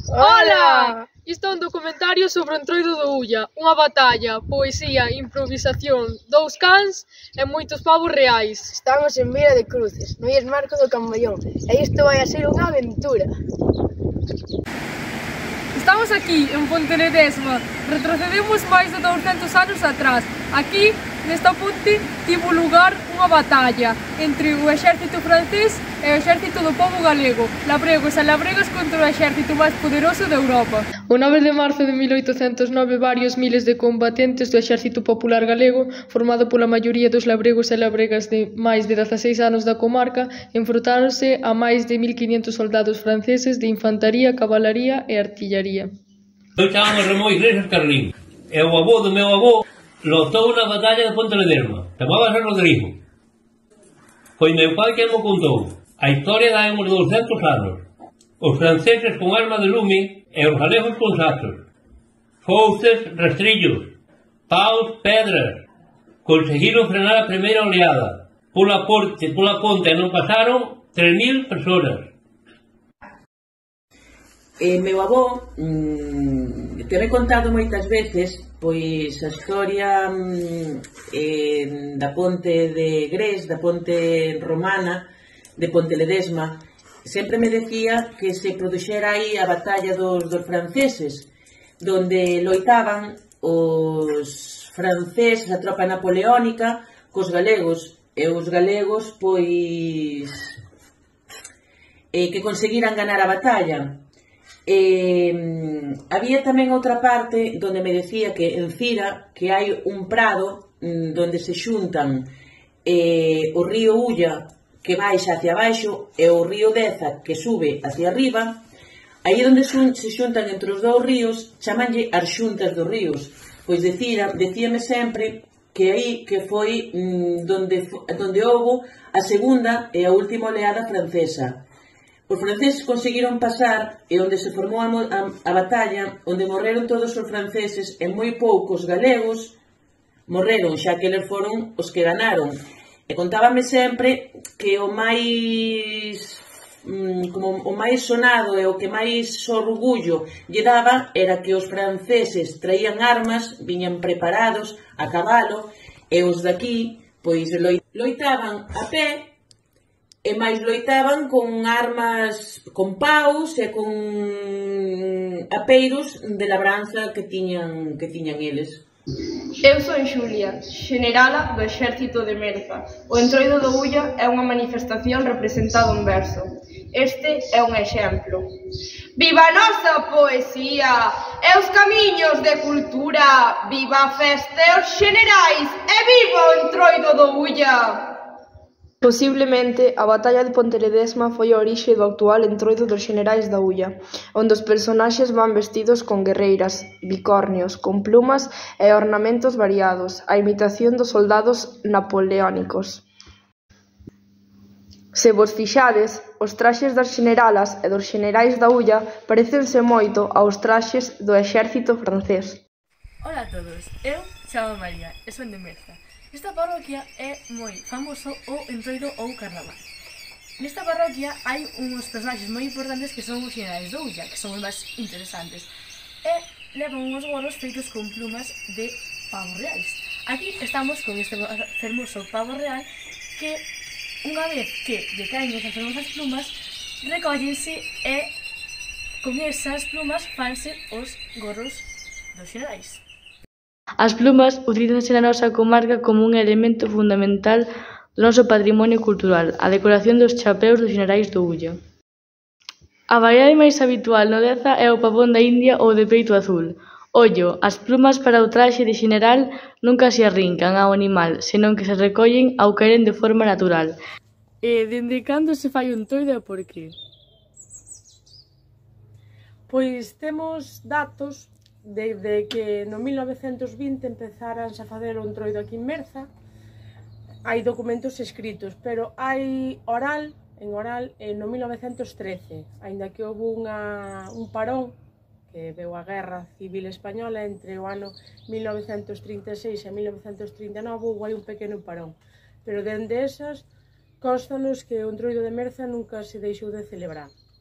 Ola! Isto é un documentario sobre o Entroido do Ulla, unha batalla, poesía, improvisación, dous cans e moitos pavos reais. Estamos en Vila de Cruces, no Illes Marco do Camballón, e isto vai a ser unha aventura. Estamos aquí, en Ponteledesma. Retrocedemos máis de 200 anos atrás. Aquí, nesta ponte, tivo lugar unha batalla entre o exército francés e o exército do pobo galego, labregos e labregas contra o exército máis poderoso de Europa. O 9 de marzo de 1809, varios miles de combatentes do exército popular galego, formado pola maioría dos labregos e labregas de máis de 16 anos da comarca, enfrontáronse a máis de 1500 soldados franceses de infantaría, cabalaría e artillaría. Eu chamame Ramón Iglesias Carlín, e o avó do meu avó lotou na batalla de Ponteledesma, chamábase Rodrigo. Foi meu pai quen mo contou. A historia dá uns 200 anos. Os franceses con arma de lume e os galegos con sachos. Fouces, rastrillos, paus, pedras. Conseguiron frenar a primeira oleada. Pola ponte non pasaron 3000 persoas. Meu avó te me contado moitas veces pois a historia da ponte de Gres, da ponte romana de Ponteledesma. Sempre me decía que se produxera aí a batalla dos franceses, donde loitaban os franceses, a tropa napoleónica, cos galegos, e os galegos pois que conseguiran ganar a batalla. Había tamén outra parte donde me decía que en Cira que hai un prado donde se xuntan o río Ulla que baixa hacia baixo e o río Deza que sube hacia arriba. Aí onde se xuntan entre os dous ríos chamanlle as xuntas dos ríos. Pois decíame sempre que aí que foi donde houbo a segunda e a última oleada francesa. Os franceses conseguiron pasar e onde se formou a batalla, onde morreron todos os franceses e moi poucos galegos morreron, xa que eles foron os que ganaron. E contábame sempre que o máis sonado e o que máis orgullo lle daba era que os franceses traían armas, viñan preparados a cabalo, e os daqui pois loitaban a pé, e máis loitaban con armas, con paus e con apeiros de labranza que tiñan eles. Eu son Xulia, xenerala do exército de Merza. O Entroido do Ulla é unha manifestación representada en verso. Este é un exemplo. Viva a nosa poesía e os camiños de cultura! Viva a festa e os xenerais! E viva o Entroido do Ulla! Posiblemente, a batalla de Ponteledesma foi a orixe do actual Entroido dos Xenerais da Ulla, onde os personaxes van vestidos con guerreiras, bicornios, con plumas e ornamentos variados, a imitación dos soldados napoleónicos. Se vos fixades, os traxes das xeneralas e dos xenerais da Ulla parécense moito aos traxes do exército francés. Ola a todos, eu chamo María e son de Merza. Nesta parroquia é moi famoso o Entroido ou Carnaval. Nesta parroquia hai uns personaxes moi importantes que son os xenerais do Ulla, que son os máis interesantes, e levan uns gorros feitos con plumas de pavos reais. Aquí estamos con este fermoso pavo real que, unha vez que lle caen esas fermosas plumas, recóllense e con esas plumas fanse os gorros dos xenerais. As plumas utilízanse na nosa comarca como un elemento fundamental do noso patrimonio cultural, a decoración dos chapeus dos xenerais do Ulla. A variedade máis habitual no Deza é o pavón da India ou de peito azul. Ollo, as plumas para o traxe de xeneral nunca se arrincan ao animal, senón que se recollen ao caeren de forma natural. E dende cando se fai un entroido e por qué? Pois temos datos desde que no 1920 empezaranse a facer o entroido aquí en Merza. Hai documentos escritos, pero hai en oral no 1913, aínda que houve un parón que veu a Guerra Civil Española entre o ano 1936 e 1939, houve aí un pequeno parón, pero dende esas constanos que o entroido de Merza nunca se deixou de celebrar.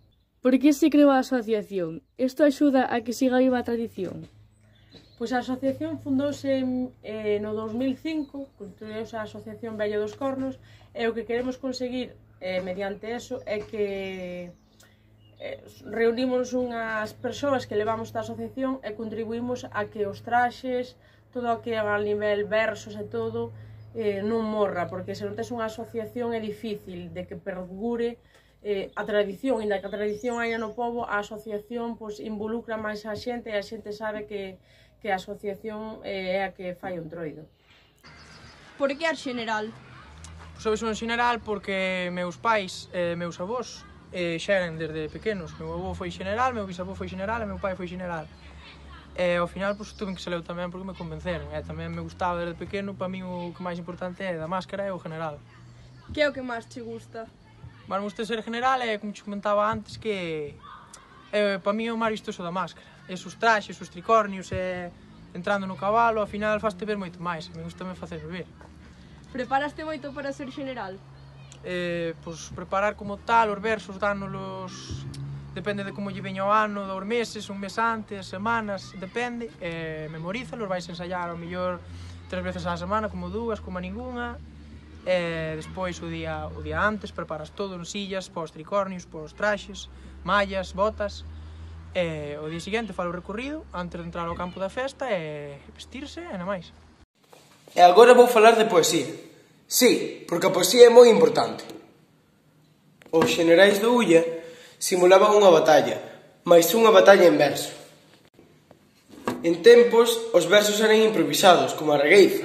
Por que se creou a asociación? Isto axuda a que siga viva a tradición? Pois a asociación fundouse no 2005, constituíuse a Asociación Vello dos Cornos, e o que queremos conseguir mediante eso é que reunimos unhas persoas que levamos esta asociación e contribuímos a que os traxes, todo o que é a nivel versos e todo, non morra, porque se non tes unha asociación é difícil de que perdure a tradición, inda que a tradición haia no pobo, a asociación involucra máis a xente e a xente sabe que a asociación é a que fai o Entroido. Por que a Xeneral? Sois un xeneral porque meus pais e meus avós xa eran desde pequenos. Meu avó foi xeneral, meu bisavó foi xeneral e meu pai foi xeneral. E ao final tuve que saleu tamén porque me convenceron. E tamén me gustaba desde pequeno, para mí o que máis importante é da máscara é o general. Que é o que máis te gusta? Mas me gusta ser general e, como te comentaba antes, que para mí é o máis vistoso da máscara. Esos traxes, os tricornios, entrando no cabalo, ao final faste ver moito máis. Me gusta me facer ver. Preparaste moito para ser xeneral? Pois preparar como tal, os versos dánolos, depende de como lle veña o ano, 2 meses, un mes antes, semanas, depende. Memorízalos, vais ensayar ao mellor 3 veces á semana, como 2, como a ningunha. Despois o día antes preparas todo en sillas, para os tricornios, para os traxes, mallas, botas. O día seguinte falo o recorrido antes de entrar ao campo da festa e vestirse e nada máis. E agora vou falar de poesía. Sí, porque a poesía é moi importante. Os xenerais do Ulla simulaban unha batalla, mais unha batalla en verso. En tempos, os versos eran improvisados, como a regueifa.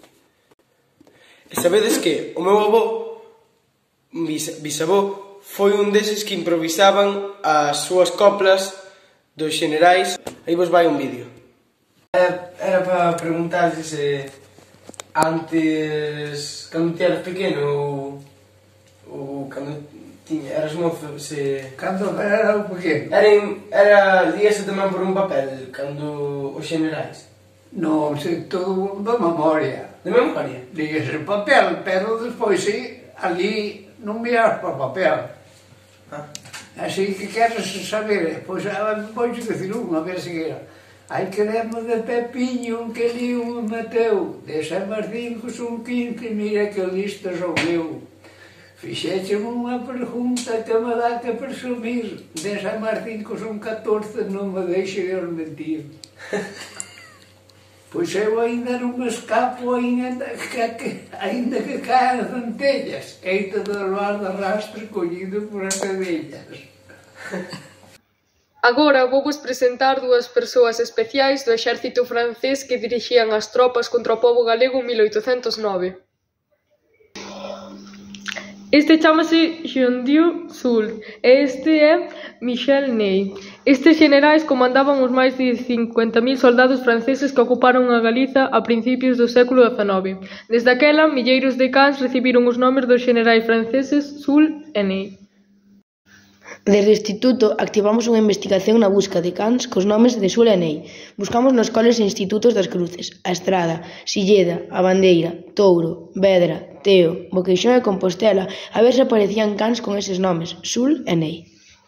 E sabedes que o meu avó, bisavó, foi un deses que improvisaban as súas coplas dos xenerais. Aí vos vai un vídeo. Era para preguntarse se antes, cando ti eras pequeno ou cando eras mozo, se... Cando era pequeno? Era líase tamén por un papel, cando os xenerais? Non, se todo da memoria. De memoria? Líase papel, pero despois si, ali non miras por papel. Así que queres saber, pois vou dicir unha vez seguida. Hai que lemos de Pepiño que liu me meteu, de San Martín que son 15, mira que lista sou eu. Fixeche unha pregunta que me dá que presumir, de San Martín que son 14, non me deixe de os mentir. Pois eu ainda non me escapo, ainda que caen as centellas, heito de levar de rastre collido por as abellas. Agora vouvos presentar 2 persoas especiais do exército francés que dirixían as tropas contra o pobo galego en 1809. Este chámase Jean-Dieu Soult e este é Michel Ney. Estes xenerais comandaban os máis de 50.000 soldados franceses que ocuparon a Galiza a principios do século XIX. Desde aquela, milleiros de cans recibiron os nomes dos xenerais franceses Soult e Ney. Desde o Instituto activamos unha investigación na busca de cans cos nomes de Soult e Ney. Buscamos nos coles e institutos das Cruces, A Estrada, Silleda, A Bandeira, Touro, Vedra, Teo, Boqueixón e Compostela a ver se aparecían cans con eses nomes, Soult e Ney.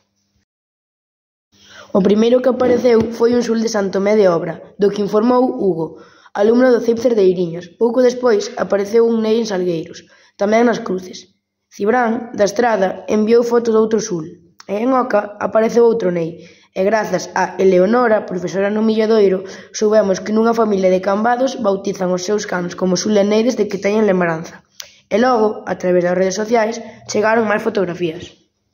O primeiro que apareceu foi un Soult de Santomé de Obra, do que informou Hugo, alumno do CEIP Cerdeiriños. Pouco despois apareceu un Ney en Salgueiros, tamén nas Cruces. Cibrán, da Estrada, enviou fotos doutro Soult. E en Oca apareceu outro Ney, e grazas a Eleonora, profesora no Milladoiro, soubemos que nunha familia de Cambados bautizan os seus cans como Soult e Ney desde que teñen lembranza. E logo, a través das redes sociais, chegaron máis fotografías.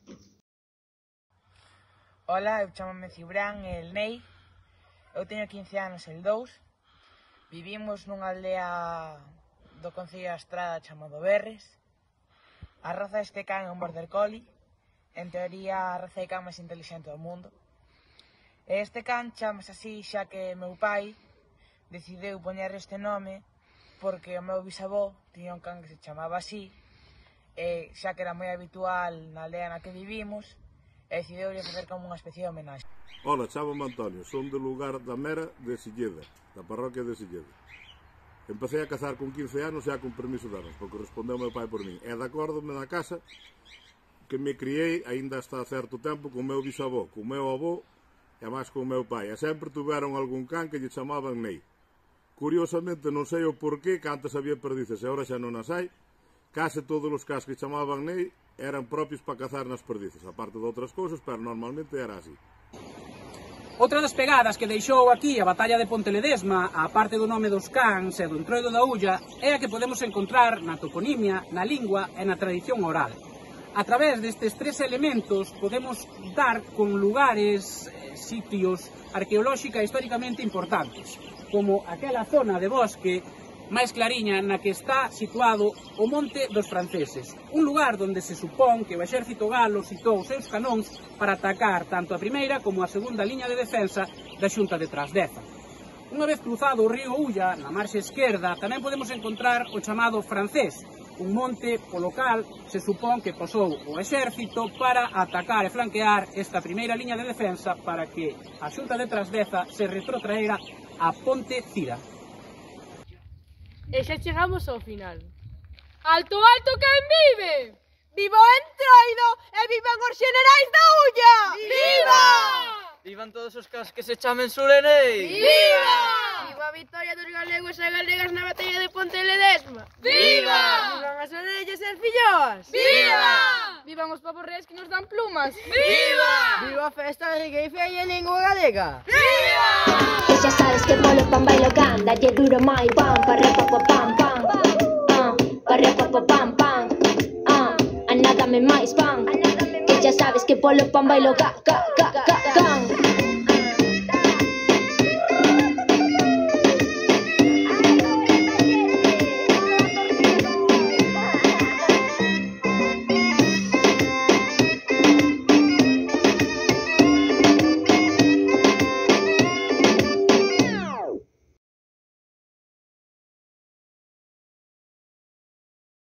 Ola, eu chamame Cibrán e el Ney. Eu teño 15 anos el 2. Vivimos nunha aldea do concello da Estrada chamado Berres. A raza deste can é un border collie. En teoría, a raza de can máis intelixente do mundo. E este can chamase así xa que meu pai decidiu poñer este nome porque o meu bisavó tiña un can que se chamaba así, e xa que era moi habitual na aldea na que vivimos, e decidiu facer como unha especie de homenaxe. Ola, chámame Antonio, son do lugar da Mera de Silleda, da parroquia de Silleda. Empecé a cazar con 15 anos xa con permiso delas, porque respondeu meu pai por min. E de acordo me da casa, que me criei, aínda hasta certo tempo, con o meu bisavó, con o meu avó e máis con o meu pai. E sempre tuveron algún can que lle chamaban Ney. Curiosamente, non sei o porqué, que antes había perdices e agora xa non as hai, case todos os cans que chamaban Ney eran propios para cazar nas perdices, aparte de outras cousas, pero normalmente era así. Outra das pegadas que deixou aquí a batalla de Ponte Ledesma, a parte do nome dos cans e do Entroido da Ulla, é a que podemos encontrar na toponimia, na lingua e na tradición oral. A través destes tres elementos podemos dar con lugares, sitios arqueolóxica e históricamente importantes, como aquela zona de bosque máis clariña na que está situado o Monte dos Franceses, un lugar onde se supón que o exército galo citou os seus canóns para atacar tanto a primeira como a segunda liña de defensa da Xunta de Trasdeza. Unha vez cruzado o río Ulla, na marxe esquerda, tamén podemos encontrar o chamado Francés, un monte polo cal se supón que pasou o exército para atacar e flanquear esta primeira liña de defensa para que a Xunta de Trasdeza se retrotraera a Ponte Cira. E xa chegamos ao final. Alto, alto, quen vive? Viva o Entroido e vivan os xenerais da Ulla! Viva! Vivan todos os cans que se chamen Sulenei! Viva! Viva a vitoria dos galegos e galegas na batalla de Ponte Ledesma! Viva! Vivan as orellas e as filloas! Viva! Vivan os pavos reis que nos dan plumas! Viva! Viva a festa rica e fea en lingua galega! Viva! E xa sabes que polo pan bailo ganda, lle duro mai pam, parre pa pam pam, parre pa pam pam, a nada me máis pan, que xa sabes que polo pan bailo ga ga ga ga ga.